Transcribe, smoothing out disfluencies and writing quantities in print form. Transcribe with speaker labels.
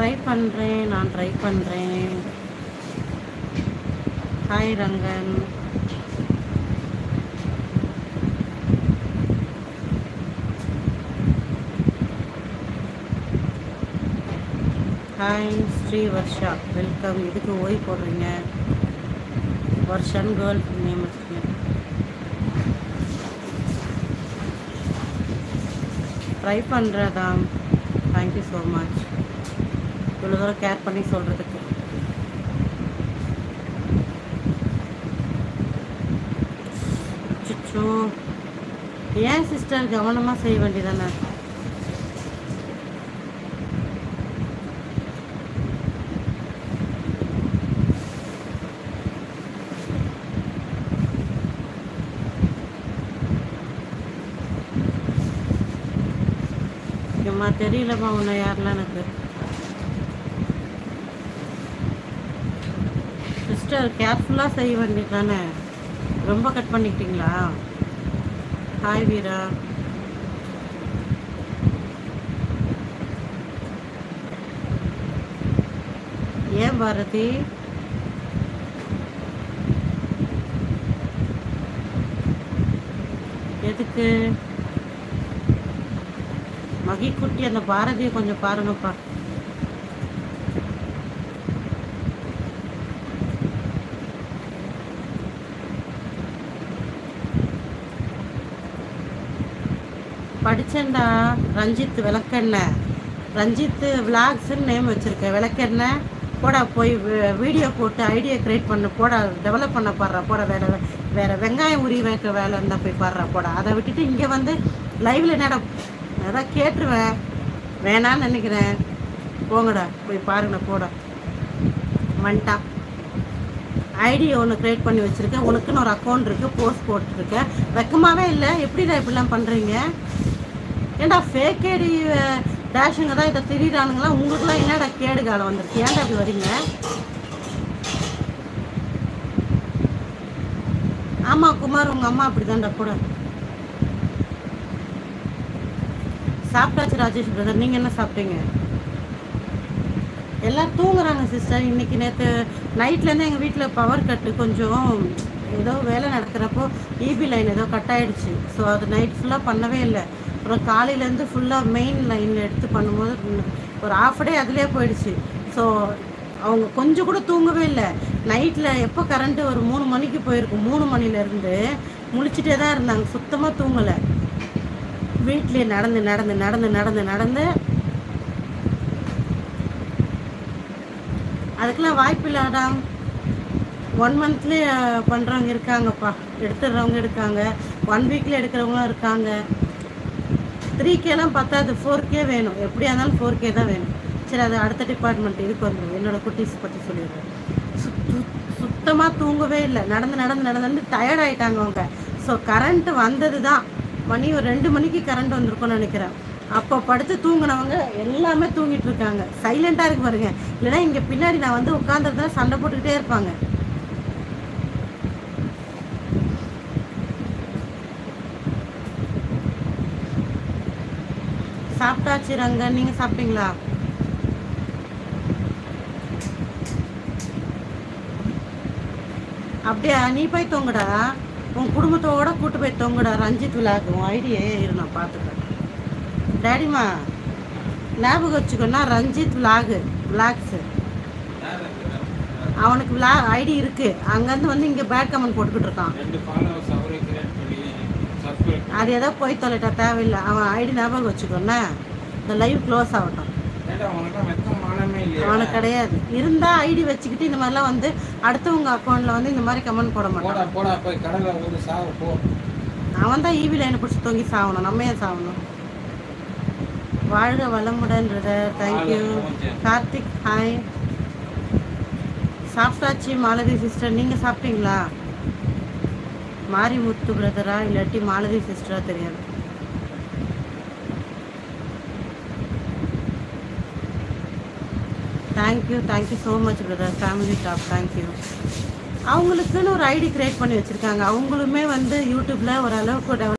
Speaker 1: நான் ட்ரை பண்ணுறேன். Hi Rangan. Hi Sri Varsha, welcome. இதுக்கு ஓய் போடுறீங்க? வர்ஷன் கேர்ள் நேம் வச்சுருக்கேன். ட்ரை பண்ணுறதான். தேங்க்யூ ஸோ மச் இவ்வளோ தூரம் கேர் பண்ணி சொல்கிறதுக்கு. அச்சோ, ஏன் சிஸ்டர் கவனமாக செய்ய வேண்டியதானே? ஏம்மா தெரியலம்மா உன்னை யாரெல்லாம் எனக்கு. சிஸ்டர் கேர்ஃபுல்லாக செய்ய வேண்டியது தானே, ரொம்ப கட் பண்ணிக்கிட்டீங்களா? ஹாய் வீரா. ஏன் பாரதி? எதுக்கு? மகிக்குட்டி அந்த பாரதியை கொஞ்சம் பாருங்கப்பா. படிச்சேன்டா ரஞ்சித் விளக்கெண்ணெய், ரஞ்சித் விளாக்ஸ்ன்னு நேம் வச்சுருக்கேன். விளக்கெண்ணெய் போடா, போய் வீடியோ போட்டு ஐடியா க்ரியேட் பண்ண போடா, டெவலப் பண்ண பாடுறா போடா. வேறு வெங்காயம் உரி வைக்க வேலை இருந்தால் போய் பாடுறா போடா. அதை விட்டுட்டு இங்கே வந்து லைவில் என்னடா அதான் கேட்டுருவேன். வேணான்னு நினைக்கிறேன். போங்கடா போய் பாருங்கடா போடா. வந்துட்டான். ஐடியா ஒன்று க்ரியேட் பண்ணி வச்சுருக்கேன். உனக்குன்னு ஒரு அக்கௌண்ட் இருக்குது, போஸ்ட் போட்டுருக்கேன். வெக்கமாகவே இல்லை. எப்படிடா இப்படிலாம் பண்ணுறீங்க? ஏன்டா ஃபேக் ஐடி டேஷுங்க தான் இதை திடீரானுங்களா? உங்களுக்குலாம் என்னடா கேடு காலம் வந்துருக்கு? ஏன்டா அப்படி வரீங்க? ஆமாம் குமார், உங்கள் அம்மா அப்படி தான்டா கூட. சாப்பிட்டாச்சு ராஜேஷ் பிரதர். நீங்கள் என்ன சாப்பிட்டீங்க? எல்லாம் தூங்குறாங்க சிஸ்டர். இன்றைக்கி நேற்று நைட்லேருந்து எங்கள் வீட்டில் பவர் கட்டு, கொஞ்சம் ஏதோ வேலை நடக்கிறப்போ இபி லைன் ஏதோ கட் ஆகிடுச்சு. ஸோ அது நைட் ஃபுல்லாக பண்ணவே இல்லை. அப்புறம் காலையிலேருந்து ஃபுல்லாக மெயின் லைனில் எடுத்து பண்ணும்போது ஒரு ஹாஃப் டே அதிலே போயிடுச்சு. ஸோ அவங்க கொஞ்சம் கூட தூங்கவே இல்லை. நைட்டில் எப்போ கரண்ட்டு ஒரு 3 மணிக்கு போயிருக்கும், 3 மணிலேருந்து முழிச்சிட்டே தான் இருந்தாங்க. சுத்தமாக தூங்கலை. வீட்லேயே நடந்து நடந்து நடந்து நடந்து நடந்து அதுக்கெல்லாம் வாய்ப்பு இல்லாடா. 1 மந்த்லேயே பண்ணுறவங்க இருக்காங்கப்பா, எடுத்துடுறவங்க இருக்காங்க, 1 வீக்கில் எடுக்கிறவங்களும் இருக்காங்க. 3Kலாம் பத்தாது, 4K வேணும். எப்படியா இருந்தாலும் 4K தான் வேணும். சரி, அது அடுத்த டிபார்ட்மெண்ட். இதுக்கு வந்துடும். என்னோடய குட்டீஸ் பற்றி சொல்லிடுறேன். சுத்தமாக தூங்கவே இல்லை. நடந்து நடந்து நடந்து டயர்ட் ஆகிட்டாங்க அவங்க. ஸோ கரண்ட்டு வந்தது தான் மணி ஒரு 2 மணிக்கு கரண்ட் வந்திருக்கும்னு நினைக்கிறேன். அப்போ படுத்து தூங்கினவங்க எல்லாமே தூங்கிட்டு இருக்காங்க. சைலண்டாக இருக்கு பாருங்க. இல்லைன்னா இங்கே பின்னாடி நான் வந்து உட்காந்துருந்தா சண்டை போட்டுக்கிட்டே இருப்பாங்க. சாப்பிட்டாச்சு ரங்கன், நீங்கள் சாப்பிட்டீங்களா? அப்படியா? நீ போய் தூங்குடா, உன் குடும்பத்தோட கூட்டு போய் தூங்குடா. ரஞ்சித் விளாக் உன் ஐடியே இரு, நான் பார்த்துக்கிறேன். டேடிமா ஞாபகம் வச்சுக்கோன்னா, ரஞ்சித் விளாக்ஸு அவனுக்கு ஐடி இருக்கு. அங்கேருந்து வந்து இங்கே பேட் கமெண்ட் போட்டுக்கிட்டு இருக்கான். அது ஏதோ போய் தொலைட்டா, தேவையில்லை. அவன் ஐடி ஞாபகம் வச்சுக்கோண்ணே. இந்த லைவ் க்ளோஸ் ஆகட்டும். அவனுக்கு கிடையாது. இருந்தால் ஐடி வச்சுக்கிட்டு இந்த மாதிரிலாம் வந்து அடுத்தவங்க அக்கௌண்ட்டில் வந்து இந்த மாதிரி கமெண்ட் போட மாட்டான். அவன் தான் ஈவி லைனை பிடிச்சி தொங்கி சாகணும். நம்ம ஏன் சாகணும்? வாழ்க வளமுடன்றத. தேங்க்யூ கார்த்திக். ஹாய். சாப்பிட்டாச்சு மாலதி சிஸ்டர். நீங்கள் சாப்பிட்டீங்களா? மாரிமுத்து பிரதரா இல்லாட்டி மாலதி சிஸ்டரா தெரியாது. Thank you so much brother. Family top. Thank you. அவங்களுக்குன்னு ஒரு ஐடி க்ரியேட் பண்ணி வச்சுருக்காங்க. அவங்களுமே வந்து யூடியூப்பில் ஓரளவுக்கு